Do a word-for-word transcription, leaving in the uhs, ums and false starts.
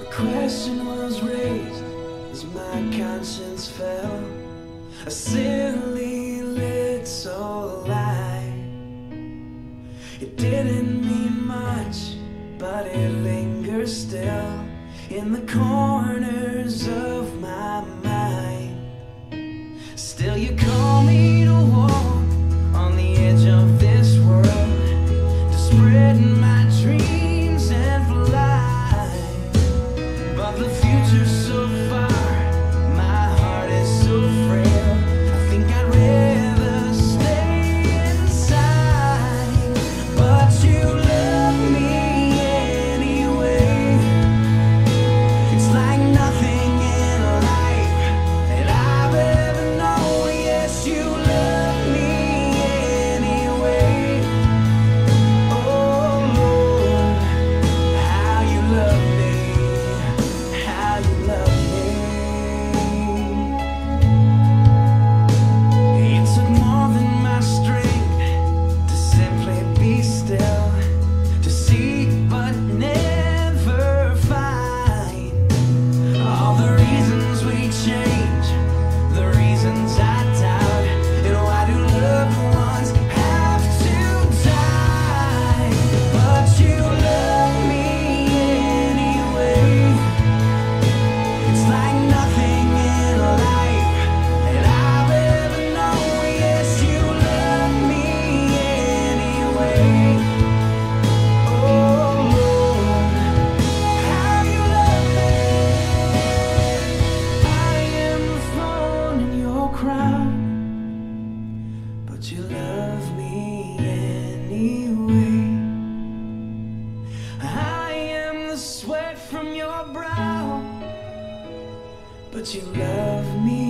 question was raised as my conscience fell, a silly little lie. It didn't mean much, but it lingers still in the corners of my mind. Still you call me to walk on the edge of this world, to spread my dreams and fly. But the future's so far, my heart is so frail, I think I'd rather stay inside. But you love me anyway. It's like nothing in life that I've ever known. Yes, you love me anyway. Oh Lord, how you love me, how you love me. It took more than my strength to simply be still, to seek but never find. All the reasons we change, the reasons I doubt, and why do loved ones have to die? But you love me anyway. It's like nothing in life that I've ever known. Yes, you love me anyway. Oh Lord, how you love me. I am the thorn in your crown, but you love me anyway. I am the sweat from your brow, but you love me